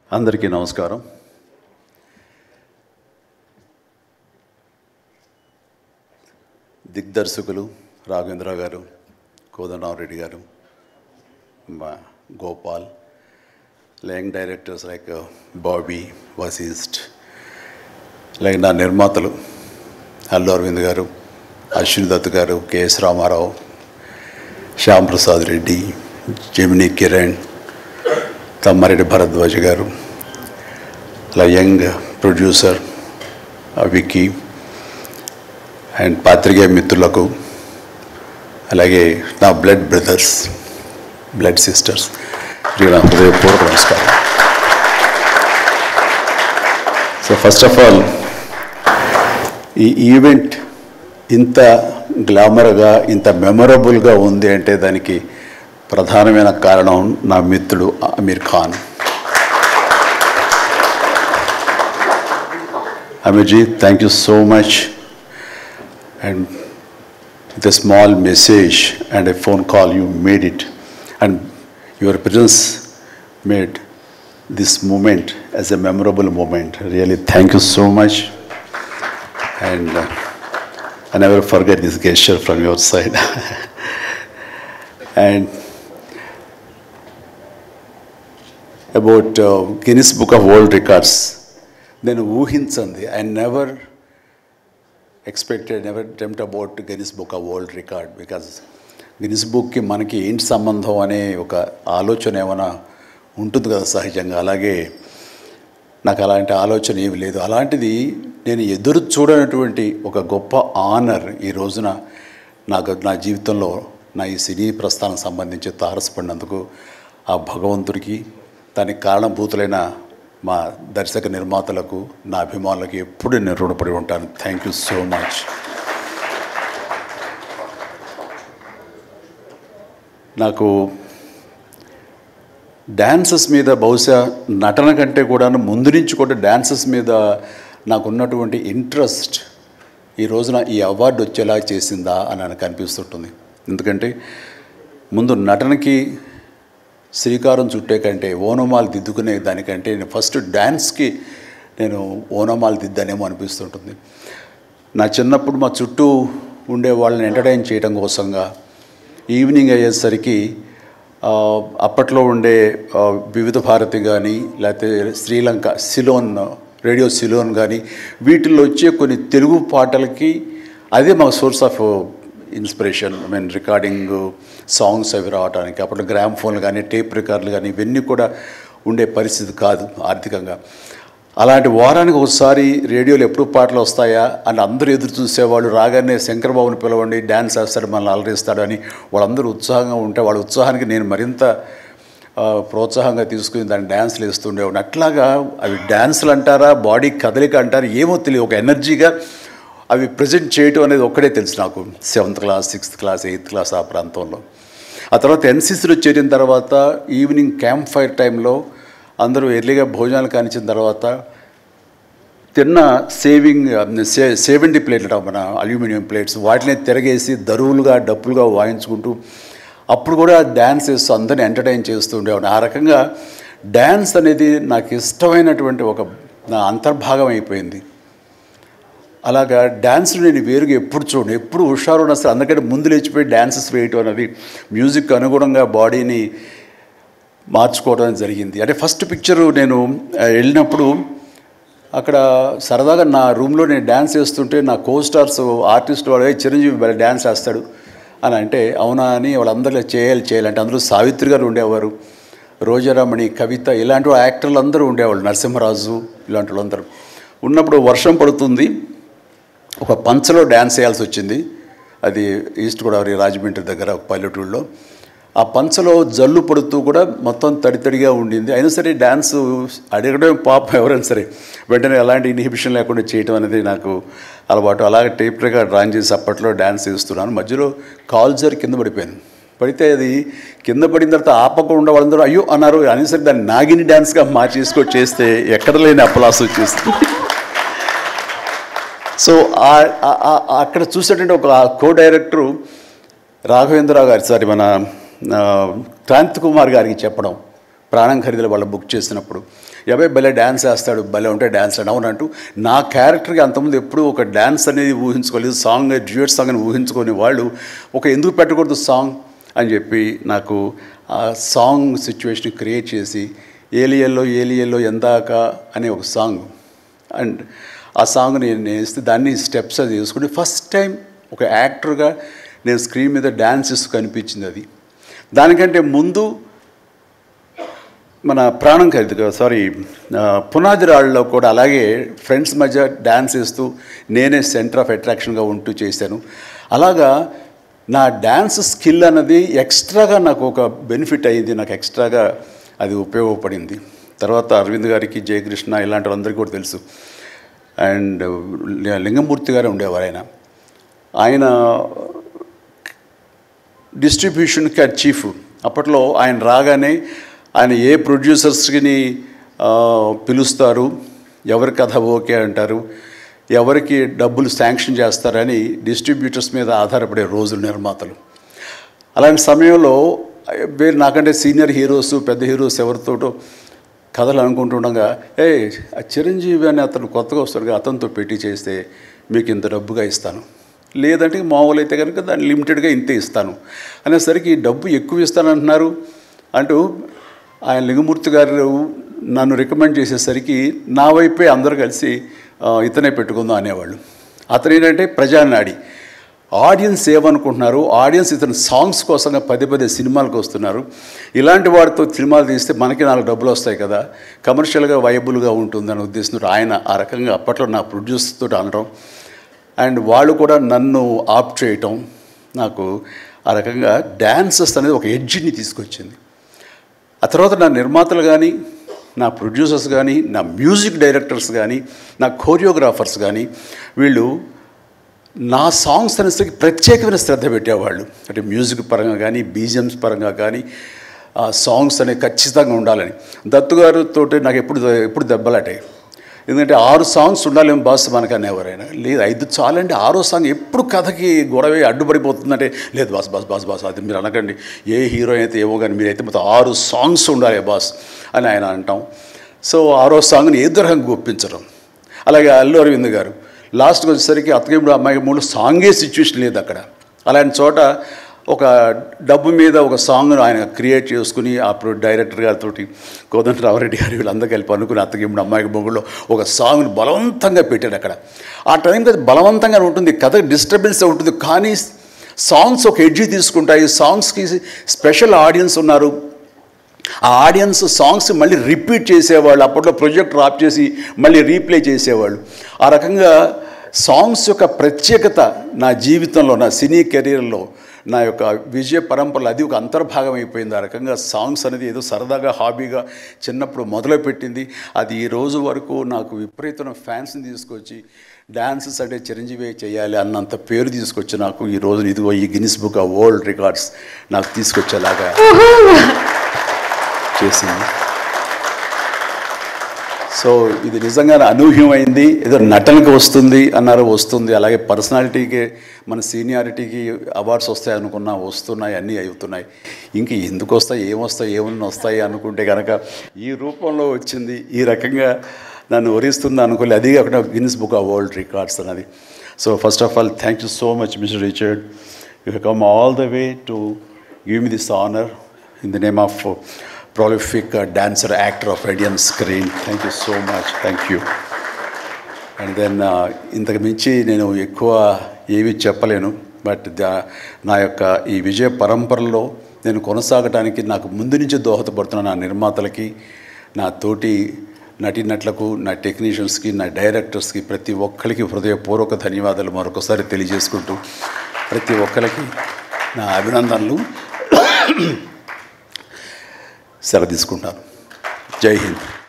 అందరికీ నమస్కారం. దిగ్దర్శకులు రాఘవేంద్ర గారు, కోదండరామరెడ్డి గారు, Gopal, young directors like Bobby, Vashisht, like నా నిర్మాతలు అల్లు అరవింద్ గారు, అశ్విని దత్ గారు, కెఎస్ రామారావు, శ్యామ్ ప్రసాద్ రెడ్డి, జెమినీ కిరణ్, తమ్మారెడ్డి భరద్వాజ్ గారు, అలా యంగ్ ప్రొడ్యూసర్ విక్కీ అండ్ పాత్రికేయ మిత్రులకు, అలాగే నా బ్లడ్ బ్రదర్స్, బ్లడ్ సిస్టర్స్, నా హృదయపూర్వక నమస్కారం. సో ఫస్ట్ ఆఫ్ ఆల్ ఈ ఈవెంట్ ఇంత గ్లామర్గా, ఇంత మెమొరబుల్గా ఉంది అంటే దానికి ప్రధానమైన కారణం నా మిత్రుడు Aamir Khan. Aamir ji, thank you so much. And with a small message and a phone call you made it, and your presence made this moment as a memorable moment. Really thank you so much. And I never forget this gesture from your side. And about Guinness Book of World Records, నేను ఊహించింది, I never expected, never dreamt about Guinness Book of World Record, because Guinness Bookకి మనకి ఏంటి సంబంధం అనే ఒక ఆలోచన ఏమైనా ఉంటుంది కదా సహజంగా. అలాగే నాకు అలాంటి ఆలోచన ఏమి లేదు. అలాంటిది నేను ఎదురు చూడనటువంటి ఒక గొప్ప ఆనర్ ఈ రోజున నా జీవితంలో నా ఈ సినీ ప్రస్థానం సంబంధించి తారసపడినందుకు ఆ భగవంతుడికి, దానికి కారణభూతులైన మా దర్శక నిర్మాతలకు, నా అభిమానులకు ఎప్పుడు నేను రుణపడి ఉంటాను. Thank you so much. నాకు డ్యాన్సెస్ మీద, బహుశా నటన కంటే కూడా ముందు నుంచి కూడా డ్యాన్సెస్ మీద నాకున్నటువంటి ఇంట్రెస్ట్ ఈ రోజున ఈ అవార్డు వచ్చేలా చేసిందా అని నాకు అనిపిస్తుంటుంది. ఎందుకంటే ముందు నటనకి శ్రీకారం చుట్టే కంటే, ఓనమాలు దిద్దుకునే దానికంటే నేను ఫస్ట్ డ్యాన్స్కి నేను ఓనమాలు దిద్దానేమో అనిపిస్తుంటుంది. నా చిన్నప్పుడు మా చుట్టూ ఉండే వాళ్ళని ఎంటర్టైన్ చేయడం కోసంగా ఈవినింగ్ అయ్యేసరికి అప్పట్లో ఉండే వివిధ భారతి కానీ, లేకపోతే శ్రీలంక సిలోన్, రేడియో సిలోన్ కానీ, వీటిల్లో వచ్చే కొన్ని తెలుగు పాటలకి అదే మా source of inspiration. I mean recording songs అవి రావడానికి. అప్పుడు గ్రామ్ ఫోన్లు కానీ, టేప్ రికార్డులు కానీ ఇవన్నీ కూడా ఉండే పరిస్థితి కాదు ఆర్థికంగా. అలాంటి వారానికి ఒకసారి రేడియోలో ఎప్పుడు పాటలు వస్తాయా అని అందరూ ఎదురు చూసేవాళ్ళు. రాగానే శంకరబాబుని పిలవండి, డ్యాన్స్ వేస్తాడు, మనల్ని అలరిస్తాడు అని వాళ్ళందరూ ఉత్సాహంగా ఉంటే, వాళ్ళ ఉత్సాహానికి నేను మరింత ప్రోత్సాహంగా తీసుకుని దాన్ని డ్యాన్స్లు వేస్తుండేవాడిని. అట్లాగా అవి డ్యాన్సులు అంటారా, బాడీ కదలిక అంటారా ఏమో తెలియదు, ఒక ఎనర్జీగా అవి ప్రజెంట్ చేయటం అనేది ఒక్కడే తెలుసు నాకు. 7th class, 6th class, 8th class ఆ ప్రాంతంలో. ఆ తర్వాత ఎన్సీసీలో చేరిన తర్వాత ఈవినింగ్ క్యాంప్ ఫైర్ టైంలో అందరూ ఎర్లీగా భోజనాలు కానిచ్చిన తర్వాత తిన్న 70 ప్లేట్లు మన అల్యూమినియం ప్లేట్స్, వాటిని తిరగేసి దరువులుగా డప్పులుగా వాయించుకుంటూ అప్పుడు కూడా డ్యాన్స్ వేస్తూ అందరిని ఎంటర్టైన్ చేస్తూ ఉండేవాడిని. ఆ రకంగా డ్యాన్స్ అనేది నాకు ఇష్టమైనటువంటి ఒక నా అంతర్భాగం అయిపోయింది. అలాగా డ్యాన్స్లు నేను వేరుగా ఎప్పుడు చూడను, ఎప్పుడు హుషారు ఉన్నా సరే అందుకంటే ముందు లేచిపోయి డ్యాన్సెస్ వేయటం అనేది మ్యూజిక్ అనుగుణంగా బాడీని మార్చుకోవడం జరిగింది. అంటే ఫస్ట్ పిక్చరు నేను వెళ్ళినప్పుడు అక్కడ సరదాగా నా రూమ్లో నేను డ్యాన్స్ వేస్తుంటే నా కోస్టార్స్ ఆర్టిస్ట్ వాళ్ళు చిరంజీవి డ్యాన్స్ వేస్తాడు అని అంటే అవునా అని వాళ్ళందరూ చేయాలంటే అందులో సావిత్రి గారు ఉండేవారు, రోజారామణి, కవిత, ఇలాంటి యాక్టర్లు అందరూ ఉండేవాళ్ళు, నరసింహరాజు ఇలాంటి వాళ్ళందరూ ఉన్నప్పుడు వర్షం పడుతుంది. ఒక పంచలో డ్యాన్స్ వేయాల్సి వచ్చింది. అది ఈస్ట్ గోదావరి రాజమండ్రి దగ్గర ఒక పల్లెటూళ్ళలో. ఆ పంచలో జల్లు పడుతూ కూడా మొత్తం తడితడిగా ఉండింది. అయినా సరే డ్యాన్స్ అడగడం పాపం ఎవరైనా సరే వెంటనే ఎలాంటి ఇన్హిబిషన్ లేకుండా చేయటం అనేది నాకు అలవాటు. అలాగే టేప్ రికార్డ్ డ్రాయింగ్ చేసి అప్పట్లో డ్యాన్స్ వేస్తున్నాను. మధ్యలో కాల్ జారి కింద పడిపోయాను. పడితే అది కింద పడిన తర్వాత ఆపకుండా వాళ్ళందరూ అయ్యో అన్నారు. అయినా సరే దాన్ని నాగిని డ్యాన్స్గా మార్చేసుకొని చేస్తే ఎక్కడ లేని అప్పలాస్ వచ్చేస్తుంది. సో అక్కడ చూసేటంటే ఒక కో డైరెక్టరు రాఘవేంద్రరావు గారు, సారీ మన క్రాంతి కుమార్ గారికి చెప్పడం, ప్రాణం ఖరీదులు వాళ్ళు బుక్ చేసినప్పుడు అబ్బాయి భలే డ్యాన్స్ వేస్తాడు, భలే ఉంటే డ్యాన్స్ అని అవునంటూ నా క్యారెక్టర్కి అంతకుముందు ఎప్పుడూ ఒక డ్యాన్స్ అనేది ఊహించుకోలేదు, సాంగ్ డ్యూయట్ సాంగ్ అని ఊహించుకొని వాళ్ళు ఎందుకు పెట్టకూడదు సాంగ్ అని చెప్పి నాకు ఆ సాంగ్ సిచ్యువేషన్ క్రియేట్ చేసి ఏలియల్లో ఎందాక అనే ఒక సాంగ్, అండ్ ఆ సాంగ్ నేను వేస్తే దాన్ని స్టెప్స్ అది వేసుకుంటే ఫస్ట్ టైం ఒక యాక్టర్గా నేను స్క్రీన్ మీద డ్యాన్స్ ఇస్తూ కనిపించింది. అది దానికంటే ముందు మన ప్రాణం ఖరీదు పునాది రాళ్ళలో కూడా అలాగే ఫ్రెండ్స్ మధ్య డ్యాన్స్ వేస్తూ నేనే సెంటర్ ఆఫ్ అట్రాక్షన్గా ఉంటూ చేశాను. అలాగా నా డ్యాన్స్ స్కిల్ అన్నది ఎక్స్ట్రాగా నాకు ఒక బెనిఫిట్ అయ్యింది, నాకు ఎక్స్ట్రాగా అది ఉపయోగపడింది. తర్వాత అరవింద్ గారికి, జయకృష్ణ ఇలాంటి వాళ్ళందరికీ కూడా తెలుసు. అండ్ లింగమూర్తి గారే ఉండేవారు. ఆయన డిస్ట్రిబ్యూషన్కి చీఫ్. అప్పట్లో ఆయన రాగానే ఆయన ఏ ప్రొడ్యూసర్స్ని పిలుస్తారు, ఎవరి కథ ఓకే అంటారు, ఎవరికి డబ్బులు శాంక్షన్ చేస్తారని డిస్ట్రిబ్యూటర్స్ మీద ఆధారపడే రోజులు నిర్మాతలు. అలాంటి సమయంలో నాకంటే సీనియర్ హీరోస్, పెద్ద హీరోస్ ఎవరితోటో కథలు అనుకుంటుండగా ఆ చిరంజీవి అని అతను కొత్తగా వస్తాడుగా, అతనితో పెట్టి చేస్తే మీకు ఇంత డబ్బుగా ఇస్తాను, లేదంటే మామూలు అయితే కనుక దాన్ని లిమిటెడ్గా ఇంతే ఇస్తాను అనేసరికి డబ్బు ఎక్కువ ఇస్తానంటున్నారు అంటూ ఆయన లింగమూర్తి గారు నన్ను రికమెండ్ చేసేసరికి నా వైపే అందరూ కలిసి ఇతనే పెట్టుకుందాం అనేవాళ్ళు. అతను ఏంటంటే ప్రజానాడి, ఆడియన్స్ ఏమనుకుంటున్నారు, ఆడియన్స్ ఇతను సాంగ్స్ కోసంగా పదే సినిమాలకు వస్తున్నారు, ఇలాంటి వాడితో సినిమాలు తీస్తే మనకి 4 డబ్బులు వస్తాయి కదా, కమర్షియల్గా వైబుల్గా ఉంటుందని ఉద్దేశంతో ఆయన ఆ రకంగా అప్పట్లో నా ప్రొడ్యూసర్తో అనడం, అండ్ వాళ్ళు కూడా నన్ను ఆప్ట్ చేయటం నాకు ఆ రకంగా డ్యాన్సెస్ అనేది ఒక ఎడ్జిని తీసుకొచ్చింది. ఆ తర్వాత నా నిర్మాతలు కానీ, నా ప్రొడ్యూసర్స్ కానీ, నా మ్యూజిక్ డైరెక్టర్స్ కానీ, నా కోరియోగ్రాఫర్స్ కానీ వీళ్ళు నా సాంగ్స్ అనేసరికి ప్రత్యేకమైన శ్రద్ధ పెట్టేవాళ్ళు. అంటే మ్యూజిక్ పరంగా కానీ, బీజిఎమ్స్ పరంగా కానీ ఆ సాంగ్స్ అనేవి ఖచ్చితంగా ఉండాలని. దత్తు గారితో నాకు ఎప్పుడు దెబ్బలాటాయి. ఎందుకంటే 6 సాంగ్స్ ఉండాలేమో బాస్ మనకు అనేవారైనా, లేదు 5 చాలండి, 6వ సాంగ్ ఎప్పుడు కథకి గొడవ అడ్డుపడిపోతుందంటే, లేదు బాస్ అది మీరు అనకండి, ఏ హీరో అయితే ఏమో కానీ మీరైతే మొత్తం 6 సాంగ్స్ ఉండాలి బాస్ అని ఆయన అంటాం. సో 6వ సాంగ్ని ఏ రకంగా ఒప్పించడం. అలాగే అల్లు అరవింద్ గారు లాస్ట్కి వచ్చేసరికి అత్తగేముడు అమ్మాయి 3 సాంగే సిచ్యువేషన్ లేదు అక్కడ. అలాంటి చోట ఒక డబ్బు మీద ఒక సాంగ్ను ఆయన క్రియేట్ చేసుకుని అప్పుడు డైరెక్టర్ గారితో కోదండరామరెడ్డి గారు వీళ్ళందరూ కలిపి అనుకుని అత్తగేముడు అమ్మాయికి మొగుళ్ళు ఒక సాంగ్ను బలవంతంగా పెట్టాడు అక్కడ. ఆ టైంకి అది బలవంతంగా ఉంటుంది, కథ డిస్టర్బెన్స్ ఉంటుంది, కానీ సాంగ్స్ ఒక ఎడ్జి తీసుకుంటాయి. సాంగ్స్కి స్పెషల్ ఆడియన్స్ ఉన్నారు. ఆ ఆడియన్స్ సాంగ్స్ మళ్ళీ రిపీట్ చేసేవాళ్ళు. అప్పట్లో ప్రొజెక్టర్ ఆఫ్ చేసి మళ్ళీ రీప్లే చేసేవాళ్ళు. ఆ రకంగా సాంగ్స్ యొక్క ప్రత్యేకత నా జీవితంలో, నా సినీ కెరీర్లో, నా యొక్క విజయ పరంపరలో అది ఒక అంతర్భాగం అయిపోయింది. ఆ రకంగా సాంగ్స్ అనేది ఏదో సరదాగా హాబీగా చిన్నప్పుడు మొదలుపెట్టింది. అది ఈ రోజు వరకు నాకు విపరీతమైన ఫ్యాన్స్ని తీసుకొచ్చి డాన్సెస్ అంటే చిరంజీవి చేయాలి అన్నంత పేరు తీసుకొచ్చి నాకు ఈ రోజు ఇదిగో ఈ Guinness book of world records నాకు తీసుకొచ్చేలాగా చేసింది. సో ఇది నిజంగా అనూహ్యమైంది. ఏదో నటనకి వస్తుంది అన్నారు, వస్తుంది. అలాగే పర్సనాలిటీకి, మన సీనియారిటీకి అవార్డ్స్ వస్తాయి అనుకున్నా వస్తున్నాయి, అన్నీ అవుతున్నాయి. ఇంక ఎందుకు వస్తాయి, ఏమన్నా వస్తాయి అనుకుంటే కనుక ఈ రూపంలో వచ్చింది. ఈ రకంగా నన్ను వరిస్తుంది అనుకోలేదు. అది కాకుండా Guinness book of world records అన్నది. So first of all thank you so much mister Richard. You have come all the way to give me this honour in the name of prolific dancer, actor of Indian screen. Thank you so much. Thank you. And then ఇంతకు మించి నేను ఎక్కువ ఏమీ చెప్పలేను. But నా యొక్క ఈ విజయ పరంపరలో నేను కొనసాగడానికి నాకు ముందు నుంచి దోహదపడుతున్న నా నిర్మాతలకి, నా తోటి నటీనటులకు, నా టెక్నీషియన్స్కి, నా డైరెక్టర్స్కి ప్రతి ఒక్కరికి హృదయపూర్వక ధన్యవాదాలు మరొకసారి తెలియజేసుకుంటూ ప్రతి ఒక్కరికి నా అభినందనలు సెలవు తీసుకుంటాను. జై హింద్.